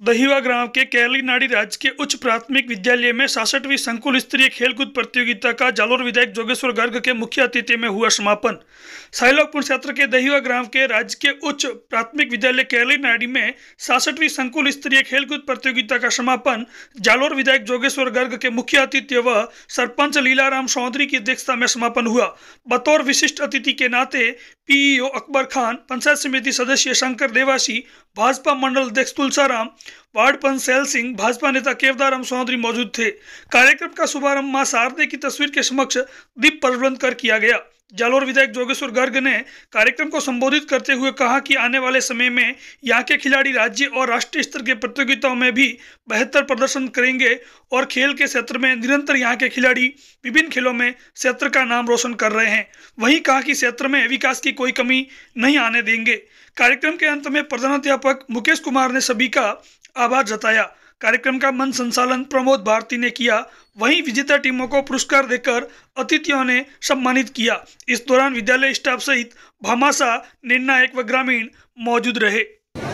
दहिवा ग्राम के कैलीनाड़ी राजकीय उच्च प्राथमिक विद्यालय में 66वीं संकुल स्तरीय खेलकूद प्रतियोगिता का जालोर विधायक जोगेश्वर गर्ग के मुख्य अतिथि में हुआ समापन। साइलोकपुर क्षेत्र के दहिवा ग्राम के राजकीय उच्च प्राथमिक विद्यालय कैलीनाड़ी में 66वीं संकुल स्तरीय खेलकूद प्रतियोगिता का समापन जालोर विधायक जोगेश्वर गर्ग के मुख्य अतिथि व सरपंच लीलाराम चौधरी की अध्यक्षता में समापन हुआ। बतौर विशिष्ट अतिथि के नाते पीईओ अकबर खान, पंचायत समिति सदस्य शंकर देवासी, भाजपा मंडल अध्यक्ष तुलसाराम, वार्ड पंच सैल सिंह, भाजपा नेता केवदाराम चौधरी मौजूद थे। कार्यक्रम का शुभारंभ मां शारदे की तस्वीर के समक्ष दीप प्रज्वलन कर किया गया। जालोर विधायक जोगेश्वर गर्ग ने कार्यक्रम को संबोधित करते हुए कहा कि आने वाले समय में यहाँ के खिलाड़ी राज्य और राष्ट्रीय स्तर के प्रतियोगिताओं में भी बेहतर प्रदर्शन करेंगे और खेल के क्षेत्र में निरंतर यहाँ के खिलाड़ी विभिन्न खेलों में क्षेत्र का नाम रोशन कर रहे हैं। वहीं कहा कि क्षेत्र में विकास की कोई कमी नहीं आने देंगे। कार्यक्रम के अंत में प्रधानाध्यापक मुकेश कुमार ने सभी का आभार जताया। कार्यक्रम का मंच संचालन प्रमोद भारती ने किया। वहीं विजेता टीमों को पुरस्कार देकर अतिथियों ने सम्मानित किया। इस दौरान विद्यालय स्टाफ सहित भामाशाह, निर्णायक व ग्रामीण मौजूद रहे।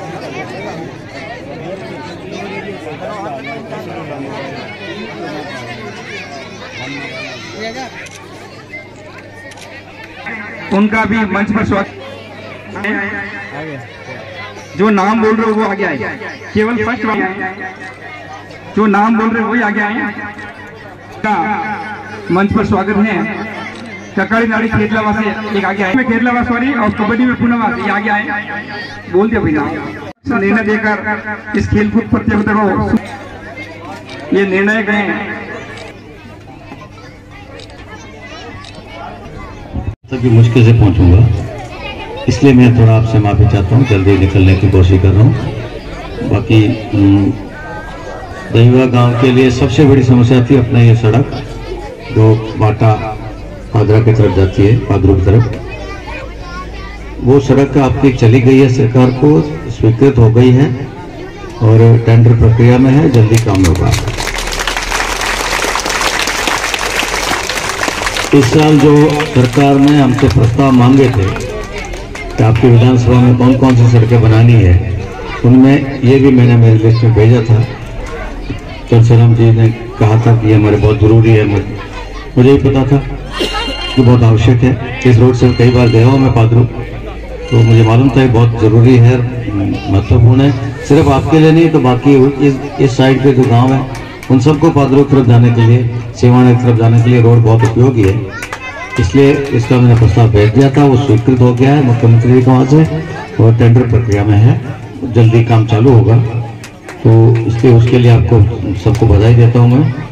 उनका भी मंच पर स्वागत। जो नाम बोल रहे हो वो आगे आए, केवल फर्स्ट जो नाम बोल रहे हो वही आगे आए। मंच पर स्वागत है। ककड़ीनाड़ी केरलावा से एक आगे आए, केरलावा सॉरी, और कबड्डी में पुनवास ये आगे आए। बोल दिया भैया निर्णय देकर इस खेलकूद प्रतियोगिता को ये निर्णय गए। तभी मुश्किल से पहुंचूंगा, इसलिए मैं थोड़ा आपसे माफी चाहता हूं। जल्दी निकलने की कोशिश कर रहा हूं। बाकी दहिवा गांव के लिए सबसे बड़ी समस्या थी अपना ये सड़क जो बाटा पादरा की तरफ जाती है, पादरू की तरफ। वो सड़क आपकी चली गई है, सरकार को स्वीकृत हो गई है और टेंडर प्रक्रिया में है, जल्दी काम होगा। इस साल जो सरकार ने हमसे प्रस्ताव मांगे थे कि आपकी विधानसभा में कौन कौन सी सड़कें बनानी है, उनमें ये भी मैंने मेरी लिस्ट में भेजा था। तुलसीराम जी ने कहा था कि ये हमारे बहुत जरूरी है। मुझे ही पता था कि बहुत आवश्यक है। इस रोड से कई बार गया हूँ मैं पादरू, तो मुझे मालूम था ये बहुत जरूरी है, महत्वपूर्ण है। सिर्फ आपके लिए नहीं तो बाकी इस साइड के जो गांव है उन सबको पादरू की तरफ जाने के लिए, सेवाने की तरफ जाने के लिए रोड बहुत उपयोगी है। इसलिए इसका मैंने प्रस्ताव भेज दिया था, वो स्वीकृत हो गया है मुख्यमंत्री जी के वहाँ से और टेंडर प्रक्रिया में है, जल्दी काम चालू होगा। तो इसलिए उसके लिए आपको सबको बधाई देता हूँ मैं।